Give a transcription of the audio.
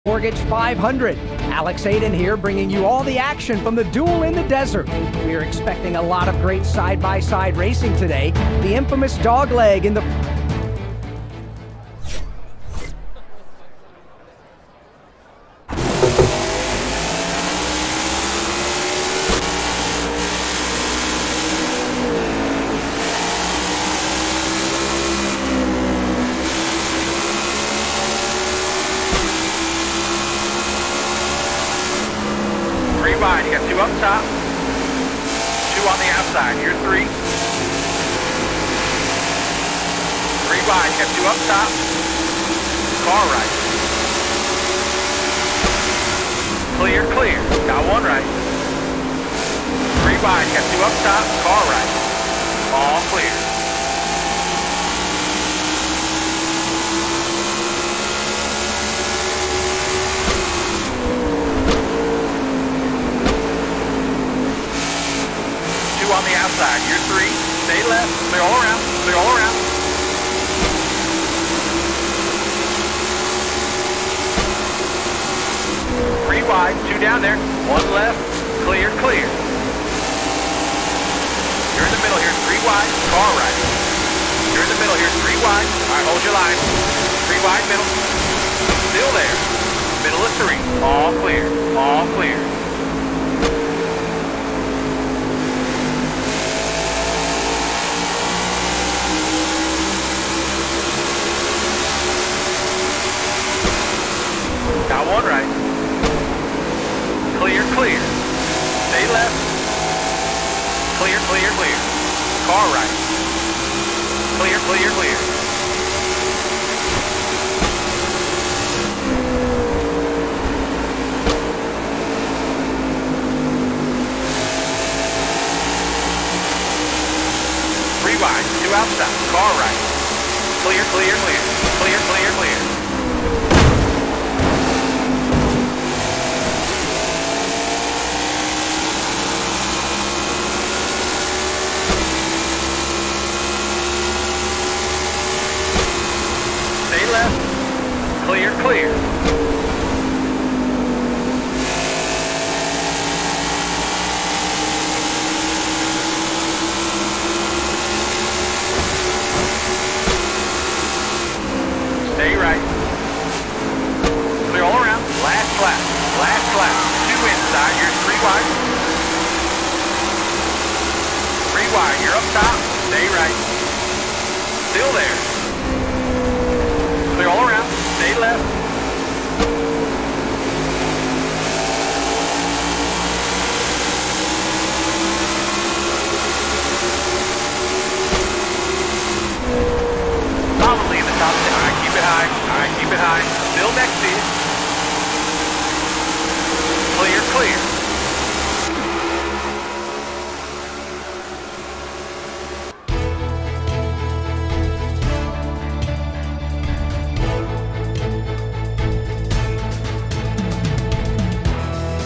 Mortgage 500. Alex Aiden here, bringing you all the action from the Duel in the Desert. We are expecting a lot of great side-by-side racing today. The infamous dogleg in the... Wide. You got two up top, two on the outside. You're three. Three wide. You got two up top. Car right. Clear, clear. Got one right. Three wide. You got two up top. Car right. All clear. On the outside, you're three, stay left, clear all around, clear all around. Three wide, two down there, one left, clear, clear. You're in the middle here, three wide, car right. You're in the middle here, three wide, all right, hold your line. Three wide, middle, still there. Middle of three, all clear, all clear. Got one right. Clear, clear. Stay left. Clear, clear, clear. Car right. Clear, clear, clear. Three wide, two outside. Car right. Clear, clear, clear. Clear, clear, clear. Left, clear, clear. Stay right. Clear all around. Last lap. Last lap. Two inside. You're three wide. Three wide. You're up top. Stay right. Still there. Clear all around, stay left. Solidly in the top 10. All right, keep it high. All right, keep it high. Still next to you. Clear, clear.